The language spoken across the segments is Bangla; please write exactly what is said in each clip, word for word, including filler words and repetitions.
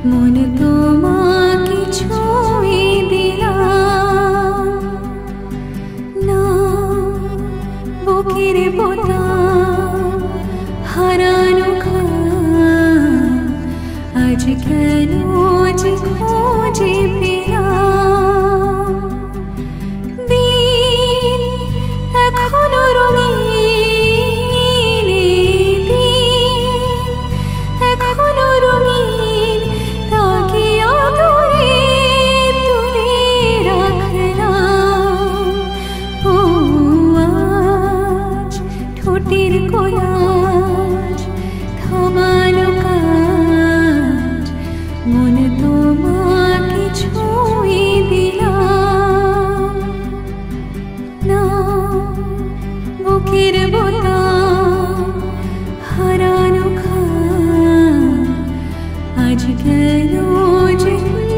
মন তোমাকে ছুঁয়ে দিলাম না বুকের বোতাম হারানো খাম আজ কেন যে খোঁজে পেলাম দিন এখনো রঙিন দিন এখনো রঙিন তাকে আদরে তুলে রাখলাম ও আজ ঠোঁটের কোলাজ থামালো কাজ মন তোমাকে ছুঁয়ে দিলাম না বুকের বোতাম হারানো খাম আজ কেন যে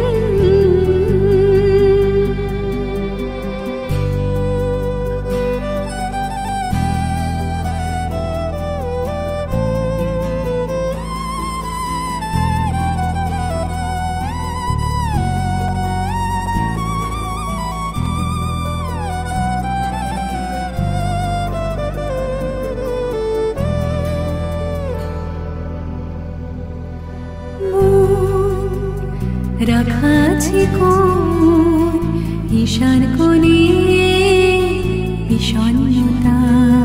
রাখা আছে কোন ঈশান কোণে বিষণ্ণতা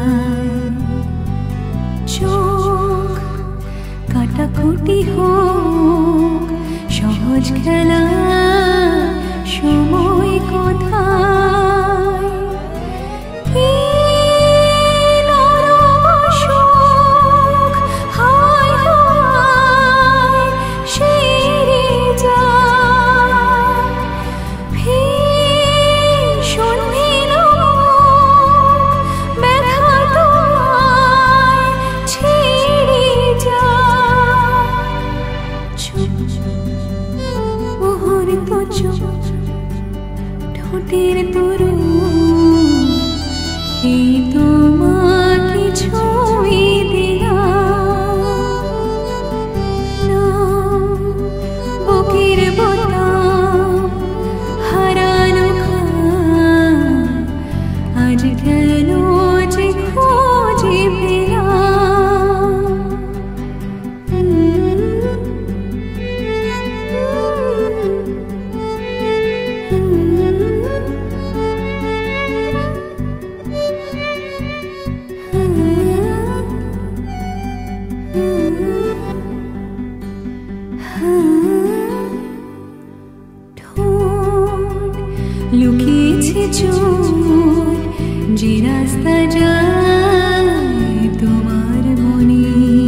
চোখ কাটাকুটি হোক সহজ খেলা সময় কোথায় ঠোঁটের তরু এই তোমাকে ছুঁয়ে দিলাম না বুকের বোতাম হারানো খাম আজ কেন যে খোঁজে পেলাম লুকিয়েছে চোট যে রাস্তা যায় তোমার মনে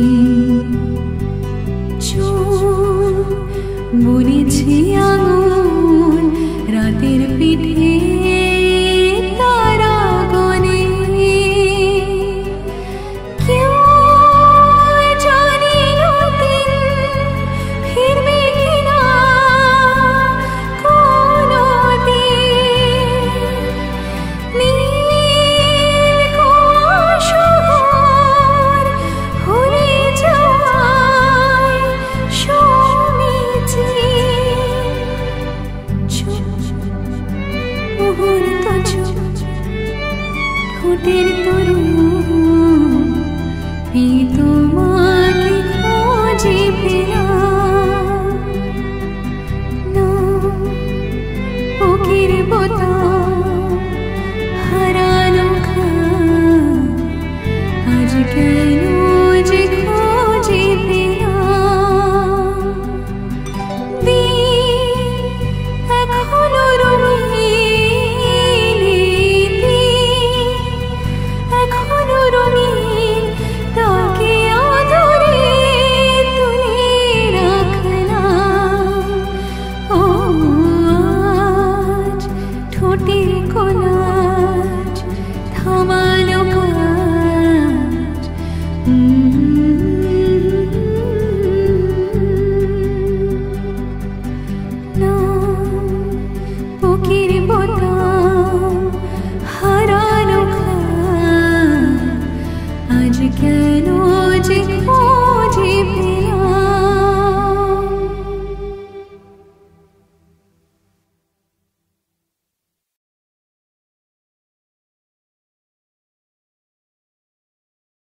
চোট বুনেছি আগুন রাতের পিঠে তারা গনে কেউ জানি নতুন ফিরবে কিনা কোনো দিন নীল কুয়াশার হয়ে যায় সমীচীন মুহূর্ত ঠোঁটের তরু